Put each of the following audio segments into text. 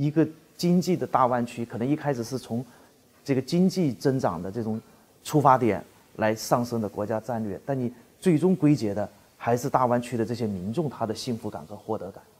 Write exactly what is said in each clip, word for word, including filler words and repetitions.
一个经济的大湾区，可能一开始是从这个经济增长的这种出发点来上升的国家战略，但你最终归结的还是大湾区的这些民众他的幸福感和获得感。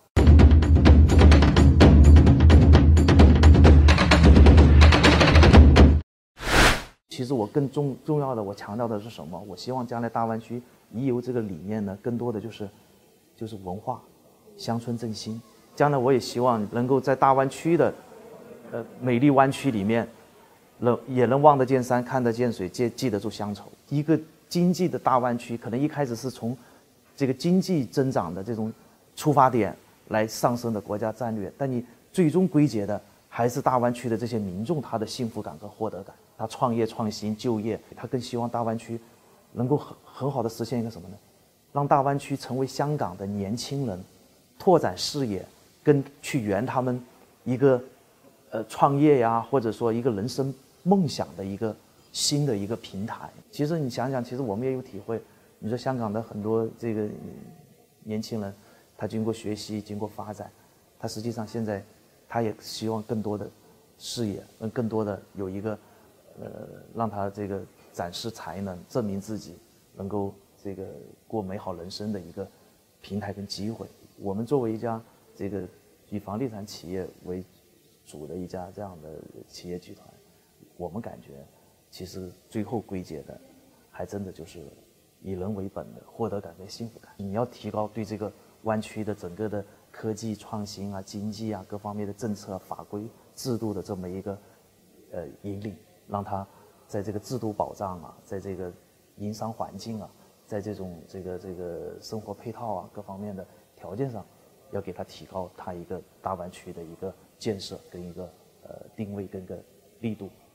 其实我更重重要的，我强调的是什么？我希望将来大湾区移游这个理念呢，更多的就是就是文化、乡村振兴。将来我也希望能够在大湾区的呃美丽湾区里面，能也能望得见山、看得见水、记记得住乡愁。一个经济的大湾区，可能一开始是从这个经济增长的这种出发点来上升的国家战略，但你最终归结的还是大湾区的这些民众他的幸福感和获得感。他创业、创新、就业，他更希望大湾区能够很很好的实现一个什么呢？让大湾区成为香港的年轻人拓展视野，跟去圆他们一个呃创业呀，或者说一个人生梦想的一个新的一个平台。其实你想想，其实我们也有体会。你说香港的很多这个年轻人，他经过学习、经过发展，他实际上现在他也希望更多的视野，嗯，更多的有一个呃让他这个展示才能、证明自己，能够这个过美好人生的一个平台跟机会。我们作为一家这个以房地产企业为主的一家这样的企业集团，我们感觉其实最后归结的还真的就是以人为本的获得感跟幸福感。你要提高对这个湾区的整个的科技创新啊、经济啊各方面的政策、法规、制度的这么一个呃引领，让它在这个制度保障啊，在这个营商环境啊，在这种这个这个生活配套啊各方面的条件上，要给它提高它一个大湾区的一个建设跟一个呃定位跟个力度。